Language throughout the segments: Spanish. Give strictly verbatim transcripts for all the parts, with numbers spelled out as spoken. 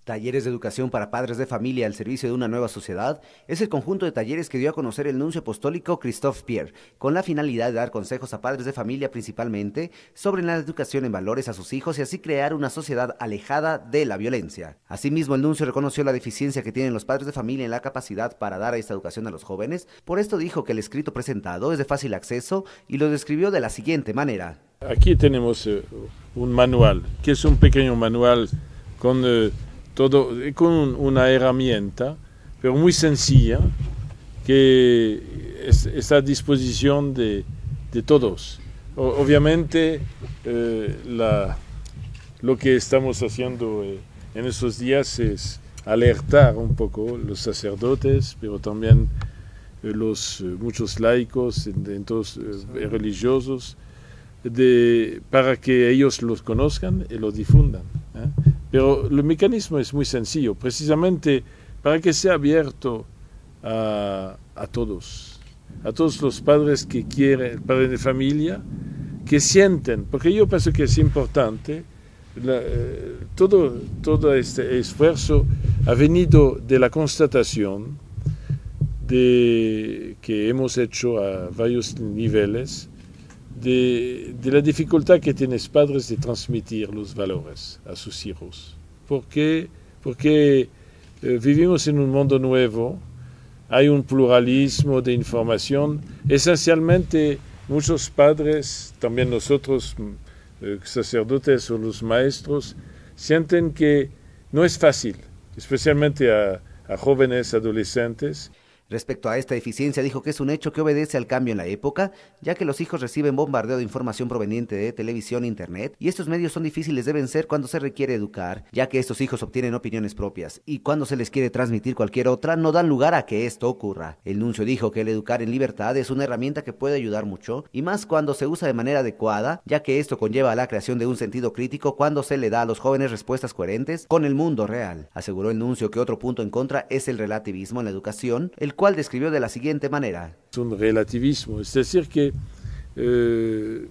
Talleres de educación para padres de familia al servicio de una nueva sociedad es el conjunto de talleres que dio a conocer el nuncio apostólico Christophe Pierre, con la finalidad de dar consejos a padres de familia principalmente sobre la educación en valores a sus hijos y así crear una sociedad alejada de la violencia. Asimismo, el nuncio reconoció la deficiencia que tienen los padres de familia en la capacidad para dar esta educación a los jóvenes, por esto dijo que el escrito presentado es de fácil acceso y lo describió de la siguiente manera. Aquí tenemos uh, un manual, que es un pequeño manual con... Uh, Todo, con una herramienta, pero muy sencilla, que es, está a disposición de, de todos. O, obviamente, eh, la, lo que estamos haciendo eh, en estos días es alertar un poco los sacerdotes, pero también eh, los eh, muchos laicos, entonces, eh, religiosos, de, para que ellos los conozcan y los difundan. ¿eh? Pero el mecanismo es muy sencillo, precisamente para que sea abierto a, a todos, a todos los padres que quieren, padres de familia, que sienten, porque yo pienso que es importante, la, eh, todo, todo este esfuerzo ha venido de la constatación de, que hemos hecho a varios niveles, De, de la dificultad que tienen los padres de transmitir los valores a sus hijos. ¿Por qué? Porque eh, vivimos en un mundo nuevo, hay un pluralismo de información, esencialmente muchos padres, también nosotros, eh, sacerdotes o los maestros, sienten que no es fácil, especialmente a, a jóvenes, adolescentes. Respecto a esta deficiencia, dijo que es un hecho que obedece al cambio en la época, ya que los hijos reciben bombardeo de información proveniente de televisión e internet, y estos medios son difíciles de vencer cuando se requiere educar, ya que estos hijos obtienen opiniones propias, y cuando se les quiere transmitir cualquier otra, no dan lugar a que esto ocurra. El nuncio dijo que el educar en libertad es una herramienta que puede ayudar mucho, y más cuando se usa de manera adecuada, ya que esto conlleva a la creación de un sentido crítico cuando se le da a los jóvenes respuestas coherentes con el mundo real. Aseguró el nuncio que otro punto en contra es el relativismo en la educación, el cual describió de la siguiente manera. Es un relativismo, es decir que eh,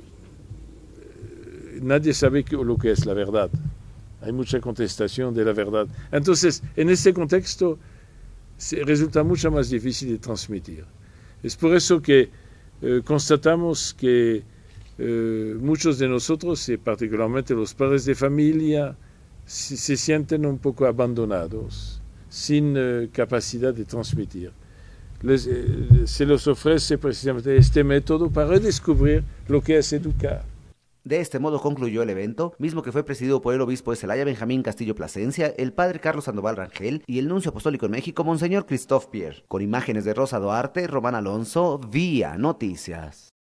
nadie sabe lo que es la verdad. Hay mucha contestación de la verdad. Entonces, en este contexto, se resulta mucho más difícil de transmitir. Es por eso que eh, constatamos que eh, muchos de nosotros, y particularmente los padres de familia, se, se sienten un poco abandonados, sin eh, capacidad de transmitir. Les, eh, se les ofrece precisamente este método para redescubrir lo que es educar. De este modo concluyó el evento, mismo que fue presidido por el obispo de Celaya, Benjamín Castillo Plasencia, el padre Carlos Sandoval Rangel y el nuncio apostólico en México, Monseñor Christophe Pierre. Con imágenes de Rosa Duarte, Román Alonso, Vía Noticias.